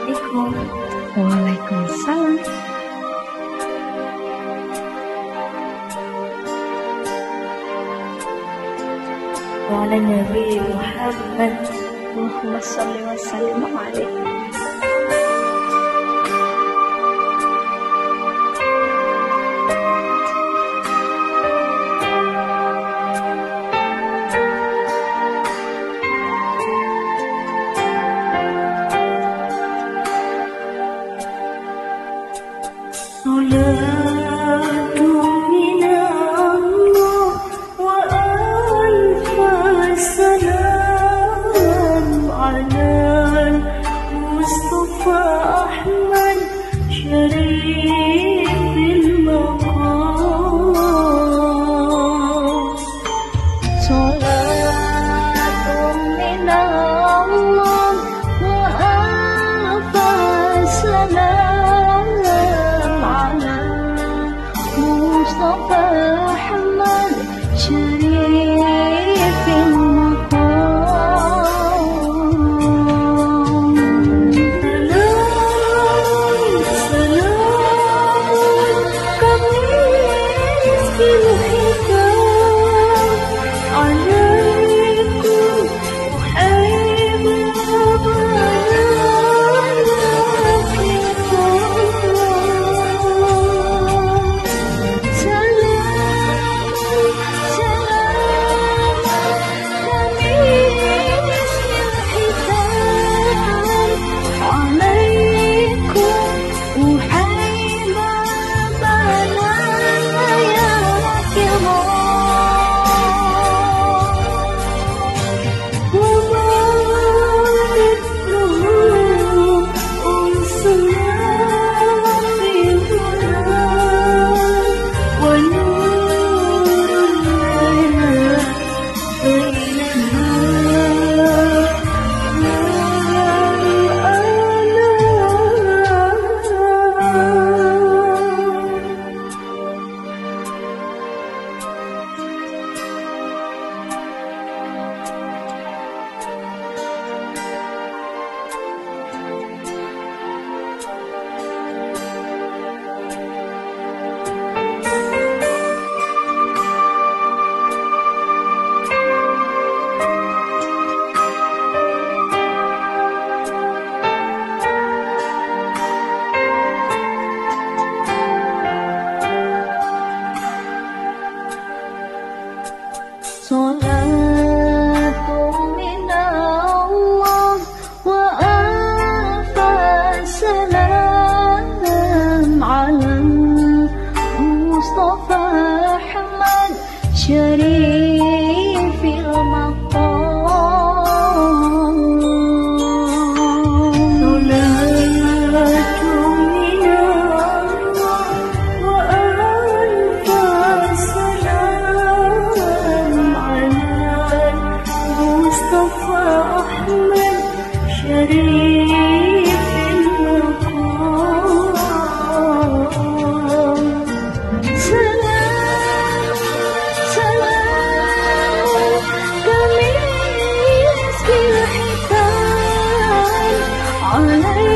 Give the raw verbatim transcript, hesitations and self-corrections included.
Assalamualaikum. Waalaikumsalam. Wa ala Nabi Muhammad. Allahumma sholli wa sallim alaihi. Salatu minallah wa alfa salam ala Mustafa Ahmad Syarifil maqam. Salatun minallah wa alfa salam ala Mustafa Ahmad Syarifil maqam. Salatun minallah wa alfa salam ala Mustafa Ahmad Syarifil maqam. Salatu minallah wa alfa salam ala Mustafa Ahmad Syarifil maqam. Salam, salam kami miskin hitam alaikum.